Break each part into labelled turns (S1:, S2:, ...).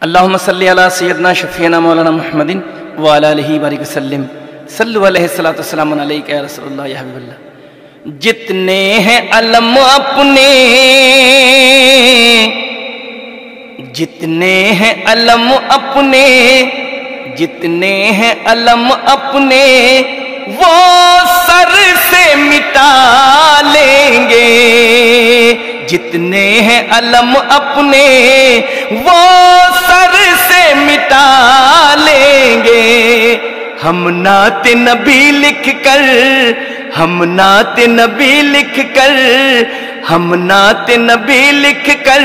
S1: اللہم صلی علی سیدنا شفیعنا مولانا محمد وعلی آلہ بارک وسلم صلو علیہ الصلوۃ والسلام علیک یا رسول اللہ یا حبیب اللہ۔ جتنے ہیں علم اپنے، جتنے ہیں علم اپنے، جتنے ہیں علم اپنے وہ سر سے مٹا لیں گے، جتنے ہیں علم اپنے وہ سر سے مٹا لیں گے۔ ہم نعت نبی لکھ کر، ہم نعت نبی لکھ کر، ہم نعت نبی لکھ کر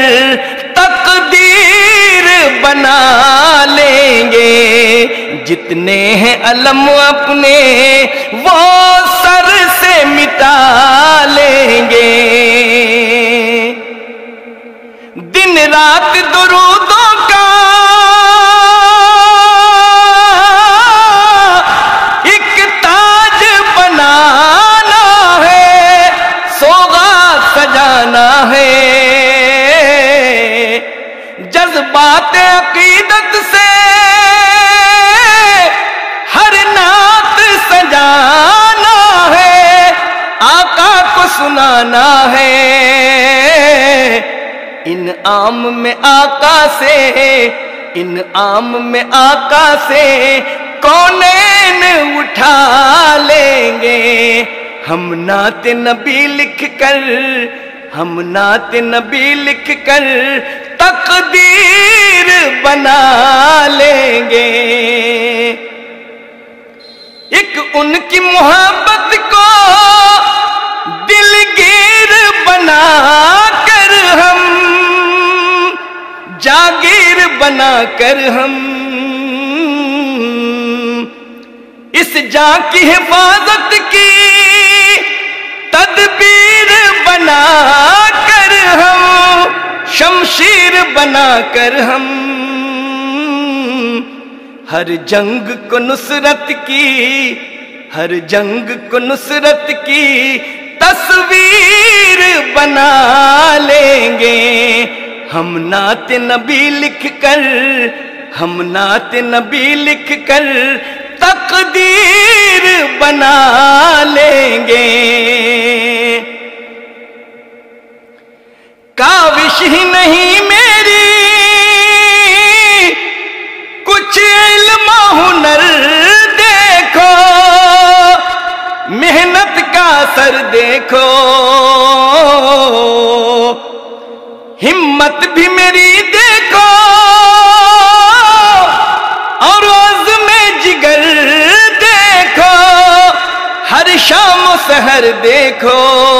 S1: تقدیر بنا لیں گے۔ جتنے ہیں علم اپنے وہ سر سے مٹا لیں گے۔ دن رات درودوں کا ایک تاج بنانا ہے، سوغات سجانا ہے، جذبات عقیدت سے ہر نعت سجانا ہے، آقا کو سنانا ہے، انعام میں آقا سے، انعام میں آقا سے کونین اٹھا لیں گے۔ ہم نعت نبی لکھ کر، ہم نعت نبی لکھ کر تقدیر بنا لیں گے۔ ایک ان کی محبت کو دلگیر بنا کر ہم، جاگیر بنا کر ہم، اس جاں کی حفاظت کی تدبیر بنا کر ہم، شمشیر بنا کر ہم، ہر جنگ کو نصرت کی، ہر جنگ کو نصرت کی تصویر بنا لیں گے۔ ہم نعت نبی لکھ کر، ہم نعت نبی لکھ کر تقدیر بنا لیں گے۔ کاوش ہی نہیں میری کچھ علم و ہنر دیکھو، محنت کا اثر دیکھو، ہمت بھی میری دیکھو، اور عزم جگر دیکھو، ہر شام و سحر دیکھو،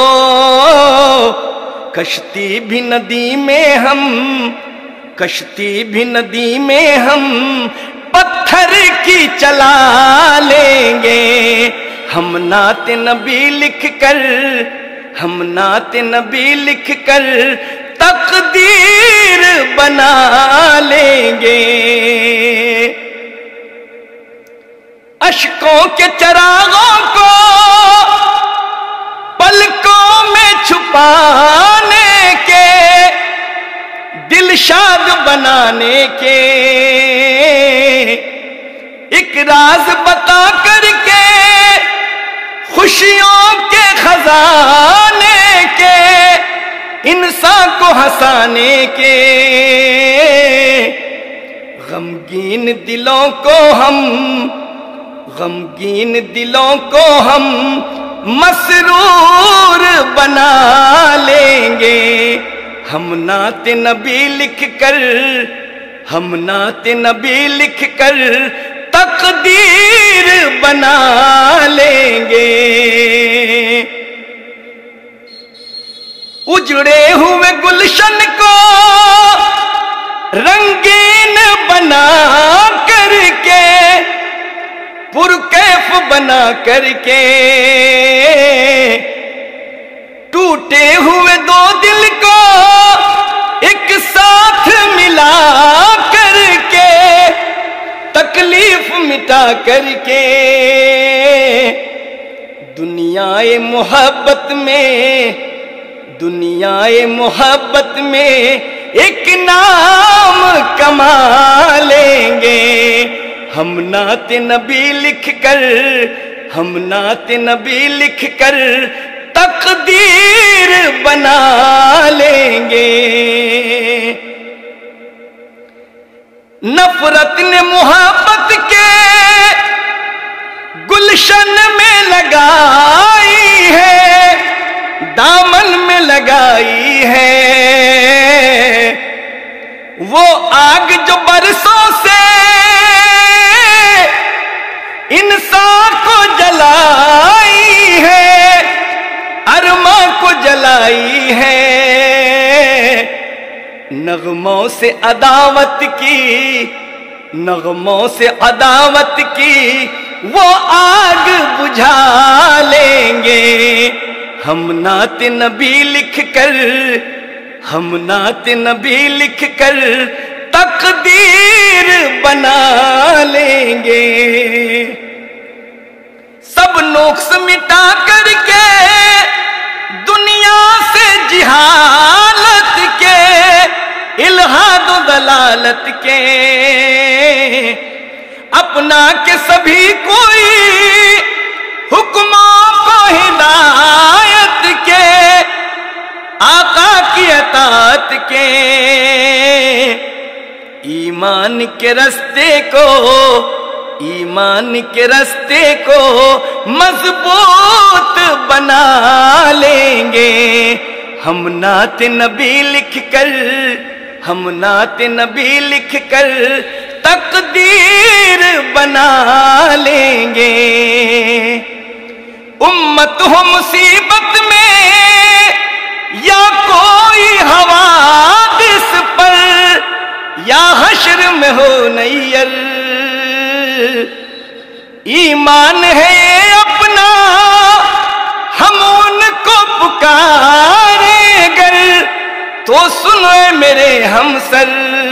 S1: کشتی بھی ندی میں ہم، کشتی بھی ندی میں ہم پتھر کی چلا لیں گے۔ ہم نعت نبی لکھ کر، ہم نعت نبی لکھ کر تقدیر بنا لیں گے۔ اشکوں کے چراغوں کو پلکوں میں چھپانے کے، دل شاد بنانے کے، ایک راز بتا کر کے خوشیوں کے خزانے کے، انسان کو ہنسانے کے، غمگین دلوں کو ہم، غمگین دلوں کو ہم مسرور بنا لیں گے۔ ہم نعت نبی لکھ کر، ہم نعت نبی لکھ کر تقدیر بنا لیں گے۔ اجڑے ہوئے گلشن کو رنگین بنا کر کے، پرکیف بنا کر کے، ٹوٹے ہوئے دو دل کو ایک ساتھ ملا کر کے، تکلیف مٹا کر کے، دنیائے محبت میں، دنیائے محبت میں ایک نام کما ہم نعت نبی لکھ کر، ہم نعت نبی لکھ کر تقدیر بنا لیں گے۔ نفرت نے محبت کے گلشن میں لگائی ہے، دامن میں لگائی ہے، وہ آگ جو برسوں سے انسان کو جلائی ہے، ارماں کو جلائی ہے، نغموں سے عداوت کی، نغموں سے عداوت کی وہ آگ بجھا لیں گے۔ ہم نعت نبی لکھ کر، ہم نعت نبی لکھ کر تقدیر بنا لیں گے۔ سب نقص مٹا کر کے دنیا سے جہالت کے، الہاد و ضلالت کے، اپنا کے سبھی کوئی حکموں کو ہدایت کے، آقا کی اطاعت کے، ایمان کے رستے کو، ایمان کے رستے کو مضبوط بنا لیں گے۔ ہم نعت نبی لکھ کر، ہم نعت نبی لکھ کر تقدیر بنا لیں گے۔ امت ہو مصیبت میں یا کوئی حوادث پر، یا حشر میں ہو نیر، ایمان ہے اپنا ہم ان کو پکاریں گر، تو سنو میرے ہمسر،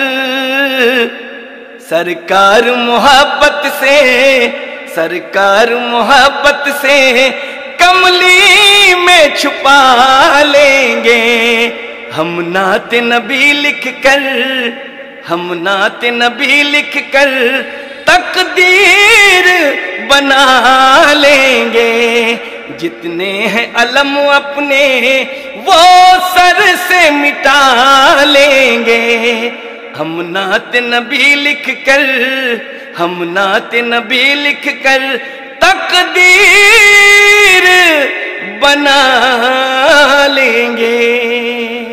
S1: سرکار محبت سے، سرکار محبت سے کملی میں چھپا لیں گے۔ ہم نعت نبی لکھ کر، ہم نعت نبی لکھ کر تقدیر بنا لیں گے۔ جتنے ہیں علم اپنے وہ سر سے مٹا لیں گے۔ ہم نعت نبی لکھ کر، ہم نعت نبی لکھ کر تقدیر بنا لیں گے۔